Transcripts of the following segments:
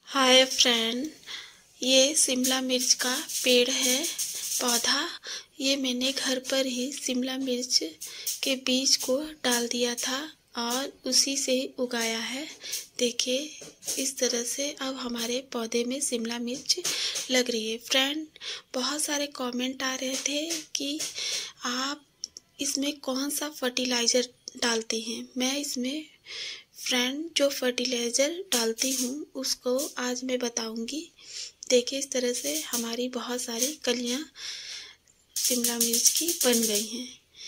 Hi friend, ये शिमला मिर्च का पेड़ है, पौधा। ये मैंने घर पर ही शिमला मिर्च के बीज को डाल दिया था और उसी से उगाया है। देखिए इस तरह से अब हमारे पौधे में शिमला मिर्च लग रही है। फ्रेंड, बहुत सारे कमेंट आ रहे थे कि आप इसमें कौन सा फर्टिलाइज़र डालती हैं। मैं इसमें फ्रेंड जो फर्टिलाइज़र डालती हूँ उसको आज मैं बताऊँगी। देखिए इस तरह से हमारी बहुत सारी कलियाँ शिमला मिर्च की बन गई हैं।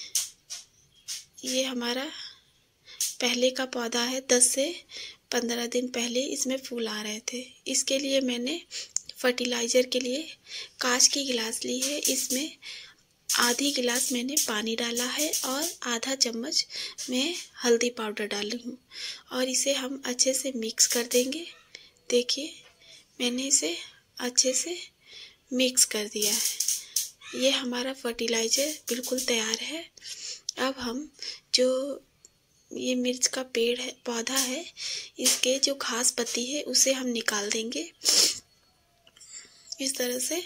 ये हमारा पहले का पौधा है। 10 से 15 दिन पहले इसमें फूल आ रहे थे। इसके लिए मैंने फर्टिलाइज़र के लिए कांच की गिलास ली है। इसमें आधी गिलास मैंने पानी डाला है और आधा चम्मच मैं हल्दी पाउडर डाली हूँ और इसे हम अच्छे से मिक्स कर देंगे। देखिए मैंने इसे अच्छे से मिक्स कर दिया है। ये हमारा फर्टिलाइज़र बिल्कुल तैयार है। अब हम जो ये मिर्च का पेड़ है, पौधा है, इसके जो घास पत्ती है उसे हम निकाल देंगे इस तरह से,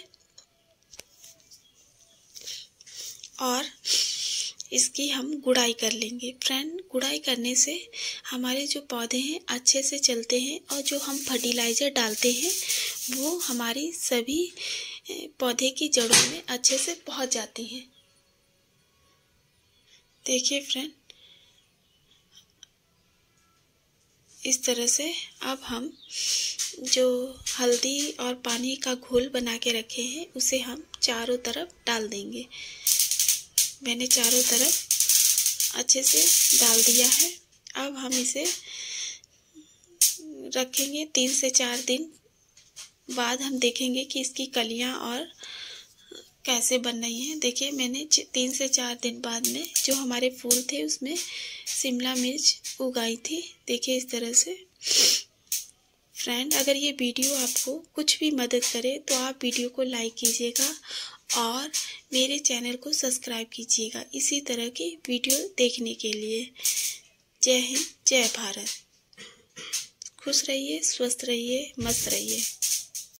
और इसकी हम गुड़ाई कर लेंगे। फ्रेंड, गुड़ाई करने से हमारे जो पौधे हैं अच्छे से चलते हैं और जो हम फर्टिलाइज़र डालते हैं वो हमारी सभी पौधे की जड़ों में अच्छे से पहुंच जाती हैं। देखिए फ्रेंड, इस तरह से अब हम जो हल्दी और पानी का घोल बना के रखे हैं उसे हम चारों तरफ डाल देंगे। मैंने चारों तरफ अच्छे से डाल दिया है। अब हम इसे रखेंगे 3 से 4 दिन बाद। हम देखेंगे कि इसकी कलियां और कैसे बन रही हैं। देखिए मैंने 3 से 4 दिन बाद में जो हमारे फूल थे उसमें शिमला मिर्च उगाई थी। देखिए इस तरह से। फ्रेंड, अगर ये वीडियो आपको कुछ भी मदद करे तो आप वीडियो को लाइक कीजिएगा और मेरे चैनल को सब्सक्राइब कीजिएगा इसी तरह की वीडियो देखने के लिए। जय हिंद, जय भारत। खुश रहिए, स्वस्थ रहिए, मस्त रहिए।